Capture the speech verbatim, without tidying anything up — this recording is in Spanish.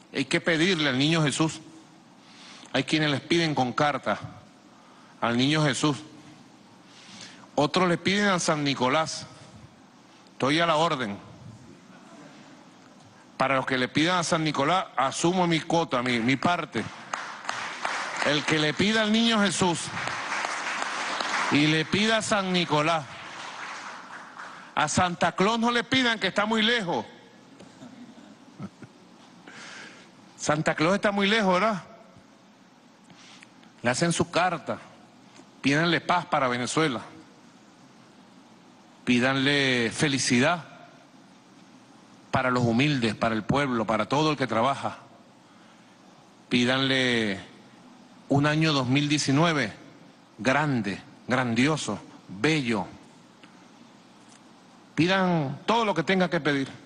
Hay que pedirle al niño Jesús. Hay quienes les piden con carta al niño Jesús. Otros le piden a San Nicolás. Estoy a la orden. Para los que le pidan a San Nicolás, asumo mi cuota, mi, mi parte. El que le pida al niño Jesús y le pida a San Nicolás, a Santa Claus no le pidan, que está muy lejos. Santa Claus está muy lejos, ¿verdad? Le hacen su carta, pídanle paz para Venezuela, pídanle felicidad para los humildes, para el pueblo, para todo el que trabaja. Pídanle un año dos mil diecinueve grande, grandioso, bello. Pidan todo lo que tenga que pedir.